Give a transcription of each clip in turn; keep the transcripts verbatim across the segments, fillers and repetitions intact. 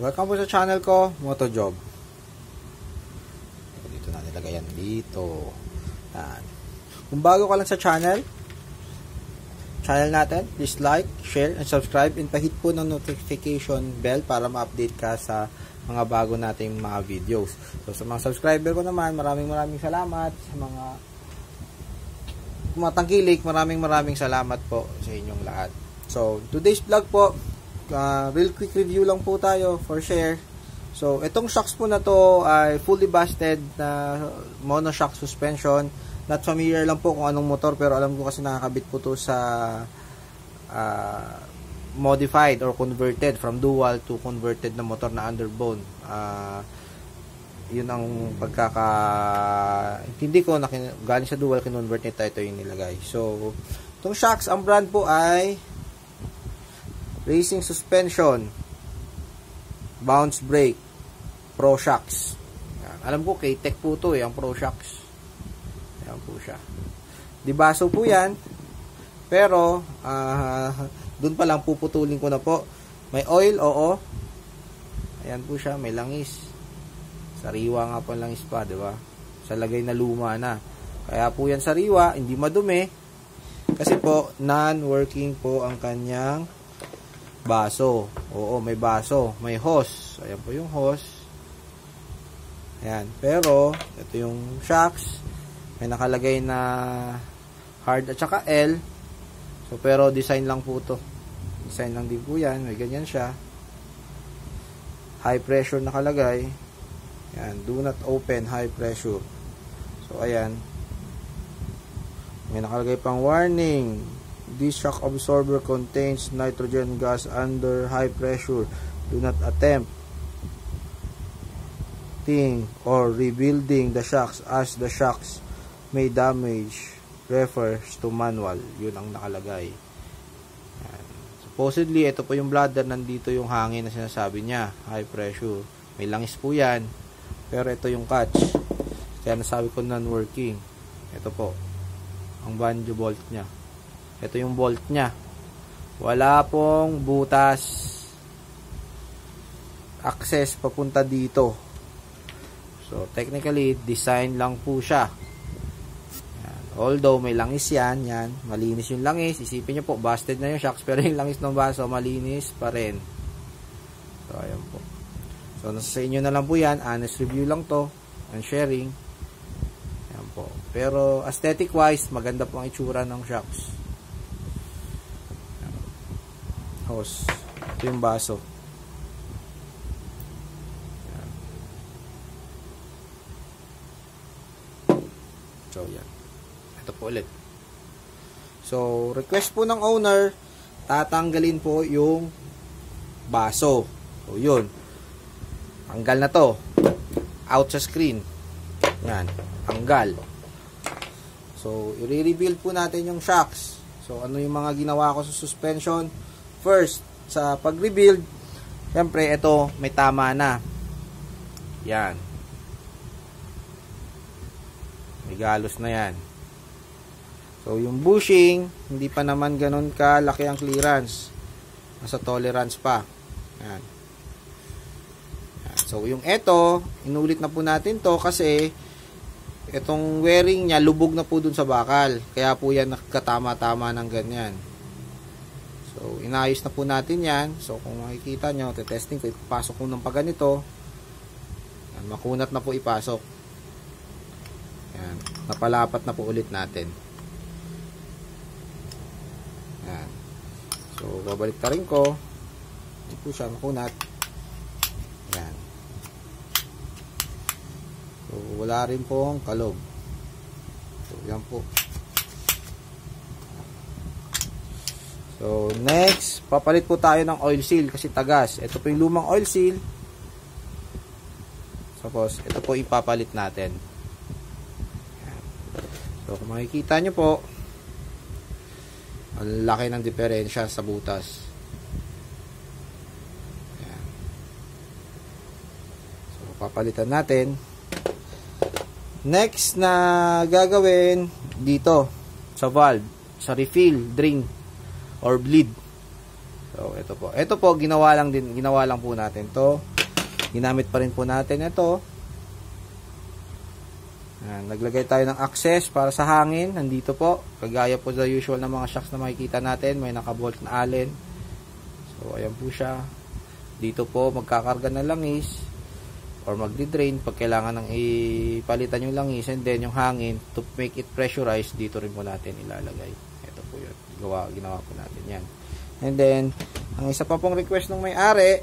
Welcome po sa channel ko, Motojob. Dito na nilagay yan dito. Yan. Kung bago ka lang sa channel, channel natin, please like, share, and subscribe, and pahit po ng notification bell para ma-update ka sa mga bago nating mga videos. So sa mga subscriber ko naman, maraming maraming salamat. Sa mga tumatangkilik, maraming maraming salamat po sa inyong lahat. So today's vlog po, Uh, real quick review lang po tayo for share. So, itong shocks po na to ay fully busted na monoshock suspension. Not familiar lang po kung anong motor, pero alam ko kasi nakakabit po to sa uh, modified or converted from dual to converted na motor na underbone. Uh, yun ang pagkaka hindi ko na galing sa dual, kinonvert nito, ito yung nilagay. So, itong shocks, ang brand po ay Racing Suspension Bounce Brake Pro Shocks. Yan. Alam ko K-Tech po to eh, ang Pro Shocks. Yan po siya. Dibaso po yan, pero uh, dun pa lang puputulin ko na po. May oil, oo. Ayan po siya, may langis. Sariwa nga po langis pa, di ba? Sa lagay na luma na. Kaya po yan sariwa, hindi madumi. Kasi po non-working po ang kanyang baso. Oo, may baso, may hose. Ayan po yung hose. Ayan. Pero, ito yung shocks. May nakalagay na hard at saka L. So, pero design lang po to. Design lang din po yan. May ganyan siya. High pressure nakalagay. Ayan. Do not open high pressure. So, ayan. May nakalagay pang warning. This shock absorber contains nitrogen gas under high pressure. Do not attempt ting or rebuilding the shocks as the shocks may damage. Refers to manual. Yun ang nakalagay. Yan. Supposedly, ito po yung bladder. Nandito yung hangin na sinasabi niya. High pressure. May langis po yan. Pero ito yung catch. Kaya nasabi ko non-working. Ito po. Ang banjo bolt niya. Ito yung bolt niya. Wala pong butas. Access papunta dito. So, technically, design lang po siya. Yan. Although, may langis yan. Yan. Malinis yung langis. Isipin nyo po, busted na yung shocks. Pero yung langis ng baso, malinis pa rin. So, ayan po. So, nasa sa inyo na lang po yan. Honest review lang to. And sharing. Ayan po. Pero, aesthetic-wise, maganda po ang itsura ng shocks. Hose. Ito yung baso. Yan. So, yan. Ito po ulit. So, request po ng owner, tatanggalin po yung baso. So, yun. Tanggal na to. Out sa screen. Yan. Tanggal. So, i-rebuild po natin yung shocks. So, ano yung mga ginawa ko sa suspension? First, sa pag-rebuild, siyempre, ito, may tama na. Yan. May galos na yan. So, yung bushing, hindi pa naman ganun kalaki ang clearance. Nasa tolerance pa. Yan. Yan. So, yung ito, inulit na po natin to kasi itong wearing niya, lubog na po dun sa bakal. Kaya po yan nakatama-tama ng ganyan. So, inayos na po natin yan. So, kung makikita nyo, testing ko, ipapasok ko ng paganito. Yan, makunat na po ipasok. Yan, napalapat na po ulit natin. Yan. So, babalik ta rin ko. Hindi po siya makunat. Yan. So, wala rin pong kalog. So, yan po. So, next, papalit po tayo ng oil seal kasi tagas. Ito po yung lumang oil seal. Tapos, ito po ipapalit natin. So, kung makikita nyo po, ang laki ng diferensya sa butas. Ayan. So, papalitan natin. Next na gagawin, dito, sa valve, sa refill, drain, or bleed. So, ito po. Ito po, ginawa lang din, ginawa lang po natin to. ginamit pa rin po natin ito. Yan, naglagay tayo ng access para sa hangin. Nandito po, kagaya po sa usual na mga shocks na makikita natin, may nakabolt na allen. So ayan po siya. Dito po magkakarga ng langis or magdi-drain pag kailangan ng ipalitan yung langis, and then yung hangin, to make it pressurized, dito rin po natin ilalagay. Ito po yun, gawa, ginawa po natin yan. And then ang isa pa pong request ng may-ari,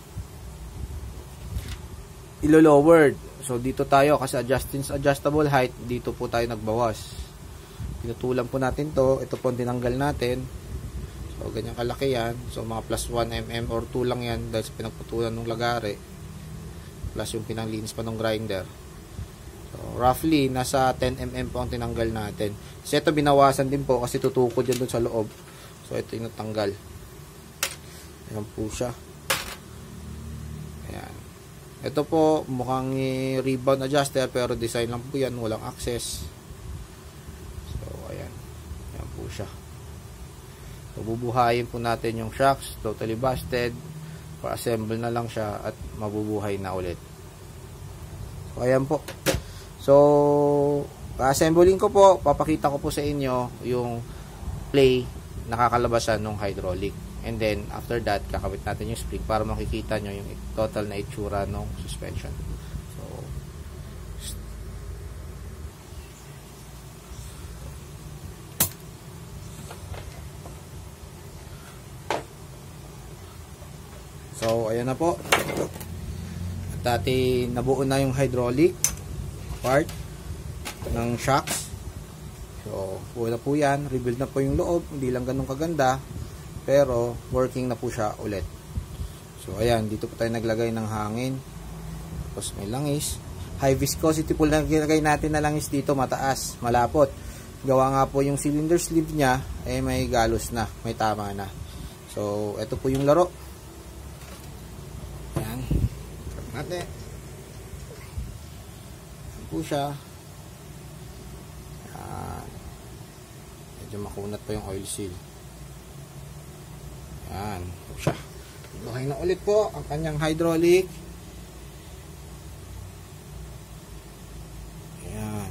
ilo-lowered. So dito tayo kasi adjusting adjustable height, dito po tayo nagbawas. Pinutulan po natin to, ito po tinanggal natin. So ganyan kalaki yan. So mga plus one millimeter or two lang yan dahil sa pinagputulan ng lagari. Plus yung pinanglinis pa ng grinder. So roughly nasa ten millimeter po ang tinanggal natin. Kasi ito binawasan din po kasi tutukod yan dun sa loob. So ito yung natanggal. Ayan po siya. Ayan. Ito po mukhang rebound adjuster pero design lang po yan, walang access. So ayan. Ayan po siya. So bubuhayin po natin yung shocks, totally busted. Pa-assemble na lang siya at mabubuhay na ulit. So ayan po. So pa-assembling ko po, papakita ko po sa inyo yung play nakakalabasan ng hydraulic. And then, after that, kakabit natin yung spring para makikita nyo yung total na itsura ng suspension. So, so ayan na po. At dati, nabuo na yung hydraulic part ng shocks. So, buo na po yan. Rebuild na po yung loob. Hindi lang ganun kaganda. Pero working na po siya ulit. So ayan, dito po tayo naglagay ng hangin. Tapos may langis. High viscosity po lang ginagay natin na langis dito, mataas, malapot. Gawa nga po yung cylinder sleeve niya eh may galos na, may tama na. So ito po yung laro. Ayan. Check natin. Ayan po siya. Ayan. Medyo makunat pa yung oil seal. Yan, siya. Buhay na ulit po ang kanyang hydraulic. Yan.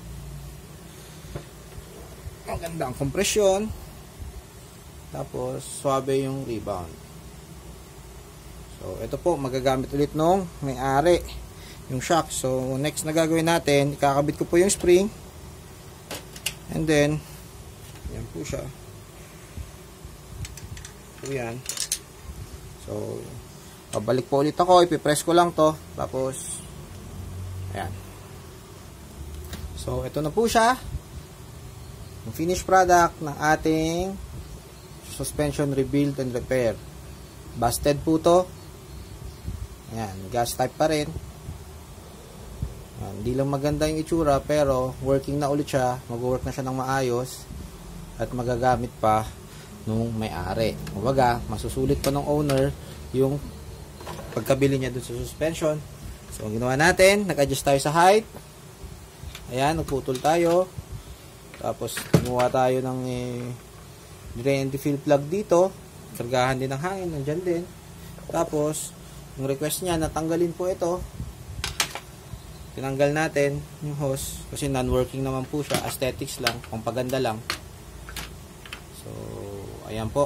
Maganda ang kompresyon. Tapos, swabe yung rebound. So, ito po, magagamit ulit nung may-ari. Yung shock. So, next na gagawin natin, ikakabit ko po yung spring. And then, yan po siya. So yan. So pabalik po ulit ako, ipipress ko lang to, tapos ayan. So ito na po siya, yung finished product ng ating suspension rebuild and repair. Busted po to. Ayan, gas type pa rin. Ayan, hindi lang maganda yung itsura pero working na ulit siya, mag-work na siya ng maayos at magagamit pa nung may-ari. Kumbaga, masusulit pa ng owner yung pagkabili niya dun sa suspension. So, ang ginawa natin, nag-adjust tayo sa height. Ayan, nagputol tayo. Tapos, gumawa tayo ng eh, drain and refill plug dito. Kargahan din ng hangin, nandyan din. Tapos, yung request niya, natanggalin po ito. Tinanggal natin yung hose kasi non-working naman po siya. Aesthetics lang, pampaganda lang. So, ayan po.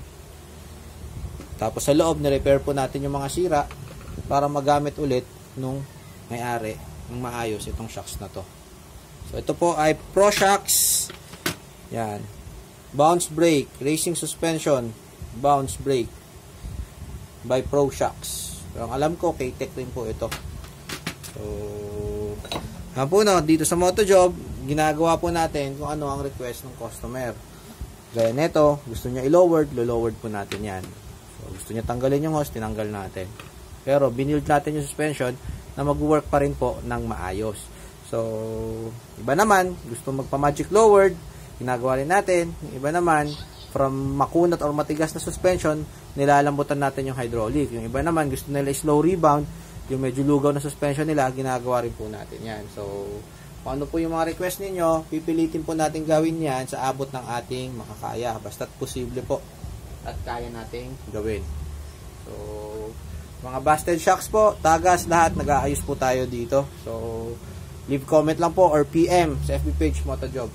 Tapos sa loob, nirepair po natin yung mga sira para magamit ulit nung may-ari ng maayos itong shocks na to. So, ito po ay Pro Shocks. Yan. Bounce brake, racing suspension, bounce brake by Pro Shocks. Pero ang alam ko, K-Tech rin po ito. So, yan po no, dito sa Motojob, ginagawa po natin kung ano ang request ng customer. Gaya neto, gusto niya i-lowered, lo-lowered po natin yan. So, gusto niya tanggalin yung hose, tinanggal natin. Pero, binild natin yung suspension na mag-work pa rin po ng maayos. So, iba naman, gusto magpa-magic lowered, ginagawa rin natin. Yung iba naman, from makunat or matigas na suspension, nilalambutan natin yung hydraulic. Yung iba naman, gusto nila slow rebound, yung medyo lugaw na suspension nila, ginagawa rin po natin yan. So, kung ano po yung mga request ninyo, pipilitin po natin gawin yan sa abot ng ating makakaya. Basta't posible po at kaya nating gawin. So, Mga busted shocks po, tagas, lahat, nag-aayos po tayo dito. So, leave comment lang po or P M sa F B page Motojob.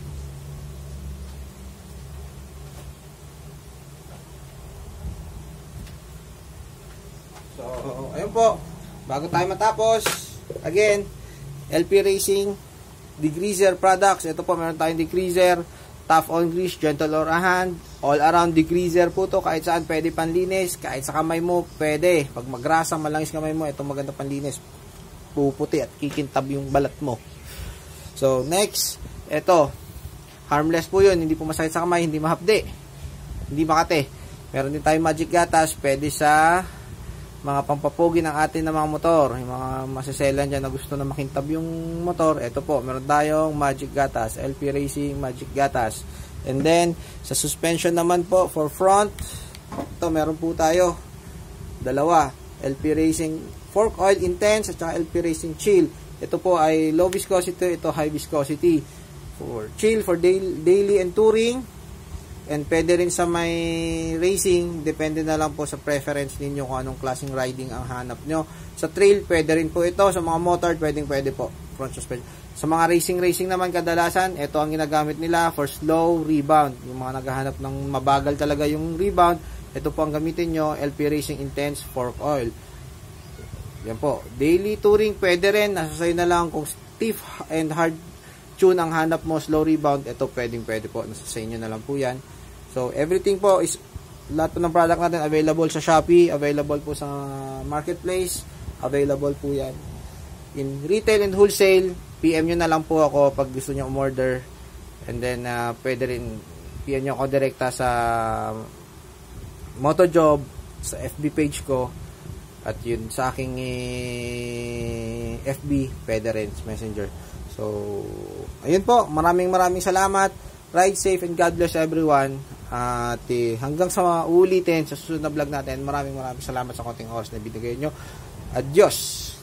So, ayun po. Bago tayo matapos, again, L P Racing degreaser products. Ito po, meron tayong degreaser, tough on grease, gentle or a hand, all around degreaser po to. Kahit saan pwede panlinis, kahit sa kamay mo pwede. Pag magrasa, malangis kamay mo, ito maganda panlinis, puputi at kikintab yung balat mo. So next, ito harmless po yun, hindi po masakit sa kamay, hindi mahapdi, hindi makate. Meron din tayong magic gatas, pwede sa mga pampapugi ng atin na mga motor, yung mga masaselan dyan na gusto na makintab yung motor. Ito po, meron tayong magic gatas, L P Racing magic gatas. And then sa suspension naman po for front, ito meron po tayo dalawa, L P Racing fork oil intense at saka L P Racing chill. Ito po ay low viscosity, ito high viscosity. For chill for daily, daily and touring, and pwede rin sa may racing, depende na lang po sa preference ninyo kung anong klaseng riding ang hanap nyo. Sa trail, pwede rin po ito. Sa mga motor, pwedeng pwede po. Front suspension. Sa mga racing-racing naman kadalasan, ito ang ginagamit nila for slow rebound. Yung mga naghahanap ng mabagal talaga yung rebound, ito po ang gamitin nyo, L P Racing Intense Fork Oil. Yan po. Daily touring, pwede rin. Nasasay na lang kung stiff and hard tune ang hanap mo, slow rebound, ito pwedeng pwede po. Nasasay nyo na lang po yan. So, everything po is, lahat po ng product natin available sa Shopee, available po sa marketplace, available po yan in retail and wholesale. P M nyo na lang po ako pag gusto nyo umorder, and then uh, pwede rin P M nyo ako direkta sa Motojob, sa F B page ko, at yun sa aking eh, F B, pwede rin sa Messenger. So, ayun po, maraming maraming salamat. Ride safe and God bless everyone. At eh, hanggang sa uulitin sa susunod na vlog natin, maraming maraming salamat sa konting oras na binigay nyo. Adios!